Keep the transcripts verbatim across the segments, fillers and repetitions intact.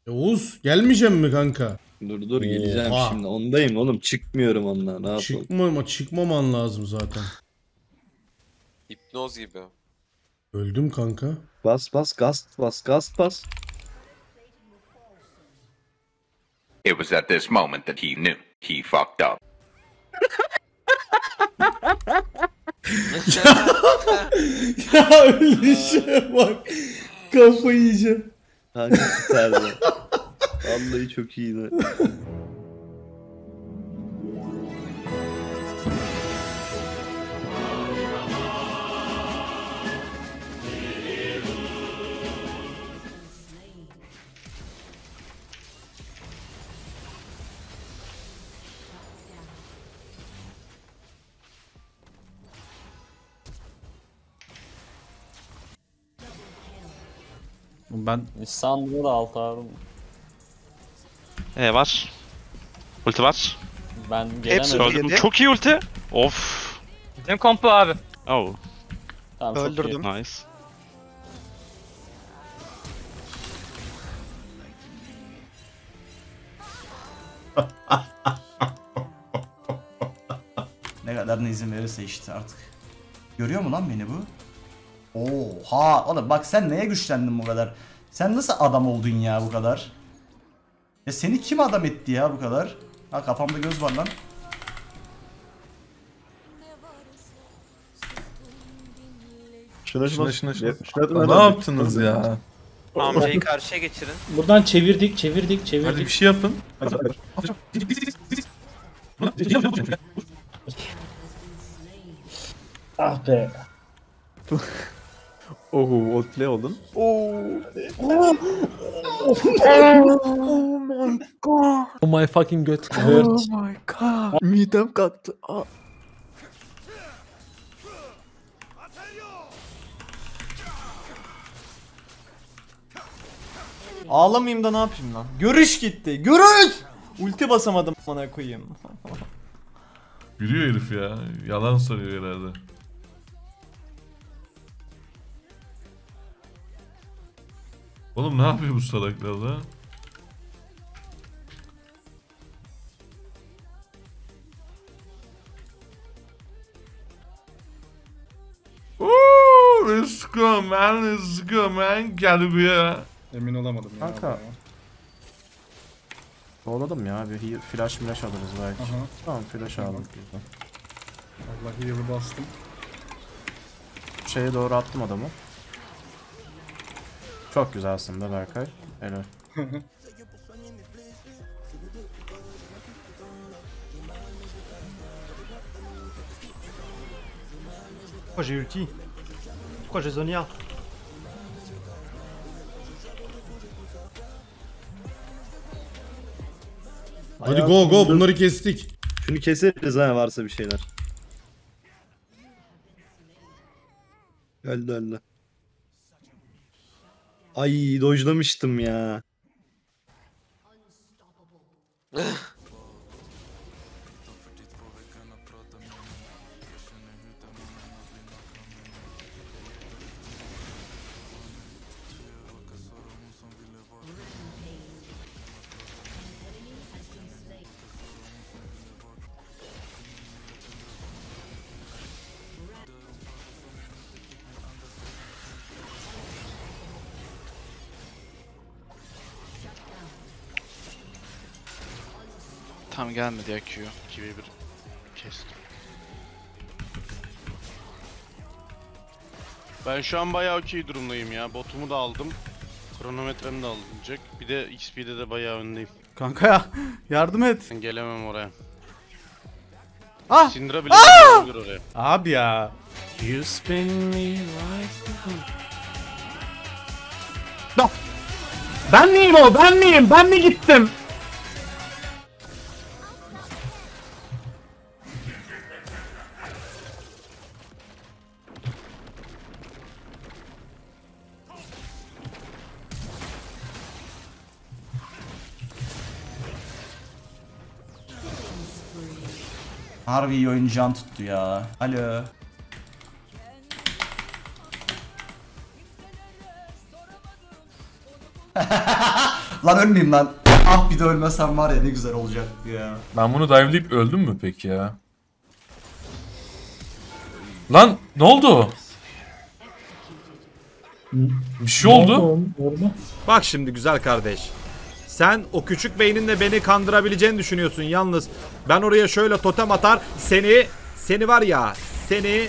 E, Oğuz gelmeyeceğim mi kanka? Dur dur geleceğim Oha. şimdi. Ondayım oğlum. Çıkmıyorum ondan. Ne yapalım? Çıkmama, çıkmaman lazım zaten. Hipnoz gibi. Öldüm kanka. Bas bas gaz bas gaz bas. It was at this moment that he knew he fucked up. Ya ölüşe bak. Kafayı yiyeceğim. Kanka süperdi. Vallahi çok iyiydi. Ben İstanbul'da da alt abi. E var. Ulti var. Ben Hepsi gelemedim. öldü. Öldüm. Çok iyi ulti. Of. Bizim kompo abi. Oh. Tamam, çok iyi. Öldürdüm. Nice. ne kadar ne izin verirse işte artık. Görüyor mu lan beni bu? Oha oğlum bak sen neye güçlendin bu kadar? Sen nasıl adam oldun ya bu kadar? Ya seni kim adam etti ya bu kadar? Ha kafamda göz var lan. Şuna şuna şuna şuna. Ne yaptınız ya? Amcayı karşıya geçirin. Buradan çevirdik, çevirdik, çevirdik. Hadi bir şey yapın. Ah be. Oho outplay oldun. Oh my fucking göt. Hurt. my god. Midem kalktı. Aa. Ağlamayayım da ne yapayım lan? Görüş gitti. Görüş! Ulti basamadım bana koyayım. Yürüyor herif ya. Yalan söylüyor herhalde. Oğlum ne yapıyor bu salaklar da? Ooo, let's go man, let's go man. Gel buraya. Emin olamadım ya. Kanka. Kovaladım ya bir flash flash alırız belki. Aha. Tamam flash aldık güzel. Allah heal'ı bastım. Şeye doğru attım adamı. Çok güzel aslında Berkay. Helal. Pourquoi j'ai ulti? Pourquoi j'ai Zonia? Hadi go go bunları kestik. Şunu keseriz ha varsa bir şeyler. Öldü öldü. Ay dojlamıştım ya. Tam gelmedi ya Q. iki bir kestim. Ben şu an bayağı okey durumdayım ya. Botumu da aldım. Kronometremi de alınacak. Bir de X P'de de bayağı öndeyim. Kanka ya yardım et. Ben gelemem oraya. Ah! Syndra bile gelir oraya. Abi ya. You spin me like Ben miyim o? Ben miyim? Ben mi gittim? Harbi iyi oyuncu can tuttu ya. Alo. Lan ölmeyeyim lan. Ah bir de ölmesem var ya ne güzel olacaktı ya. Ben bunu dive'layıp öldüm mü peki ya? Lan ne oldu? Bir şey oldu. Bak şimdi güzel kardeş. Sen o küçük beyninle beni kandırabileceğini düşünüyorsun yalnız. Ben oraya şöyle totem atar seni seni var ya seni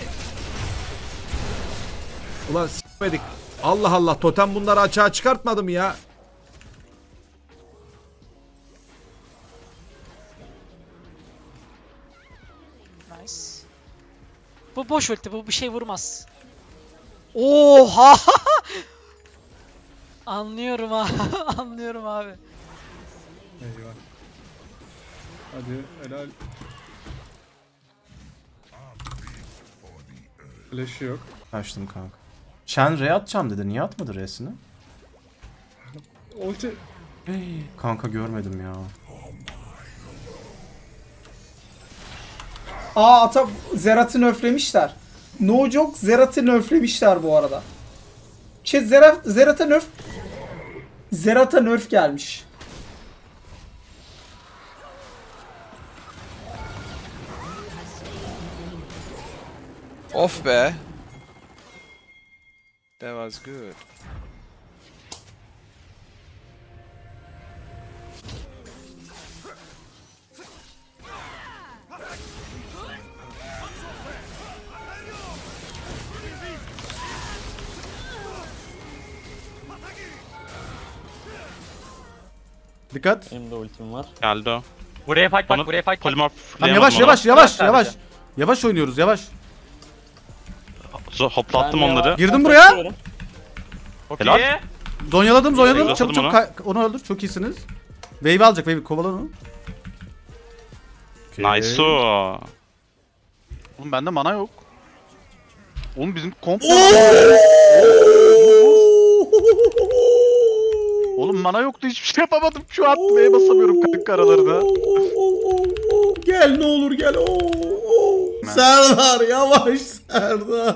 ulan s**medik. Allah Allah totem bunları açığa çıkartmadı mı ya? Nice. Bu boş ulti, bu bir şey vurmaz. Oha! Anlıyorum abi, anlıyorum abi. Eyvah. Hadi helal. Flash'ı yok. Kaçtım kanka. Shen re atacağım dedi. Niye atmadı resini? Ulti. Hey, kanka görmedim ya. Aa ata Zerat'ı nerflemişler. No joke Zerat'ı nerflemişler bu arada. Şey Zerat Zerat'a nerf Zerat'a nerf gelmiş. Of be. That was good. Dikkat. Benim de ultim var. Geldi o. Buraya fight bak, buraya fight bak. Polimorph. Tamam, yavaş yavaş yavaş Bırak yavaş. sadece. Yavaş oynuyoruz yavaş. Hoplattım Ben onları. yavaş- Girdim buraya. kaçıyorum. Okey. Helal. Zonyaladım zonyaladım. Zonyaladım Çabuk çabuk onu. ka- onu öldür. Çok iyisiniz. Wave alacak wave kovalan onu. Nice o. Oğlum bende mana yok. Oğlum bizim komp... Oğlum mana yoktu hiçbir şey yapamadım. Şu an B'ye basamıyorum kanka aralarına. Gel ne olur gel. Oo, oo. Serdar yavaş Serdar.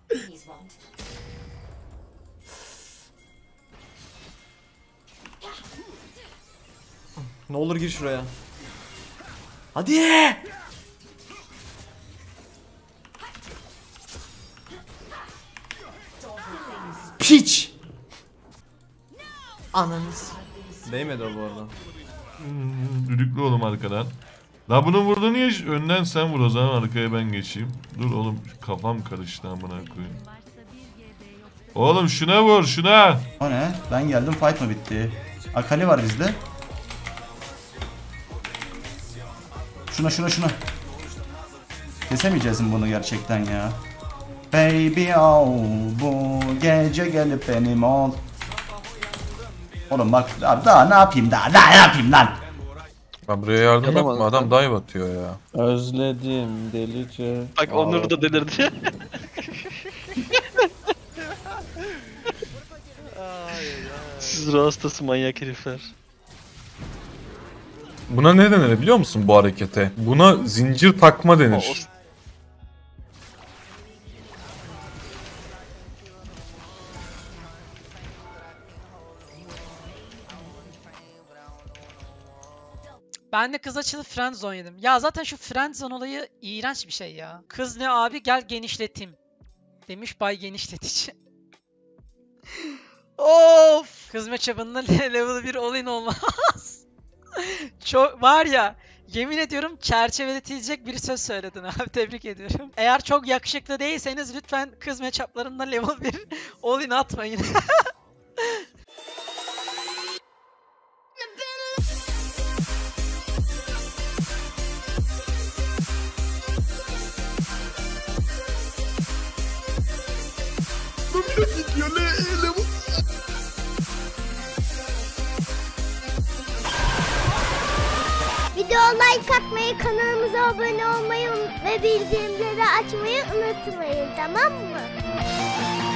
Ne olur gir şuraya. Hadi. Piç. Ananız. Değmedi o bu arada. Hmm, düdüklü oğlum arkadan. La bunu vurdu niye? Önden sen vur o zaman arkaya ben geçeyim. Dur oğlum kafam karıştı amına koyayım. Oğlum şuna vur şuna. O ne? Ben geldim fight mı bitti? Akali var bizde. Şuna şuna şuna. Kesemeyeceğiz mi bunu gerçekten ya? Baby oh bu gece gelip benim ol. Oğlum bak daha, daha ne yapayım daha daha ne yapayım lan? Ben buraya yardım Yapamadım. etme adam dive atıyor ya. Özledim delice. Bak onları da delirdi. Siz rastası manyak herifler. Buna ne denir biliyor musun bu harekete? Buna zincir takma denir. Ben de kız açılı friendzone yedim. Ya zaten şu friendzone olayı iğrenç bir şey ya. Kız ne abi gel genişleteyim. Demiş bay genişletici. Of! Kız matchup'ında level bir all-in olmaz. Çok var ya, yemin ediyorum çerçeveletilecek bir söz söyledin abi, tebrik ediyorum. Eğer çok yakışıklı değilseniz lütfen kız matchup'larında level bir all-in atmayın. Video like atmayı, kanalımıza abone olmayı ve bildirimleri açmayı unutmayın, tamam mı?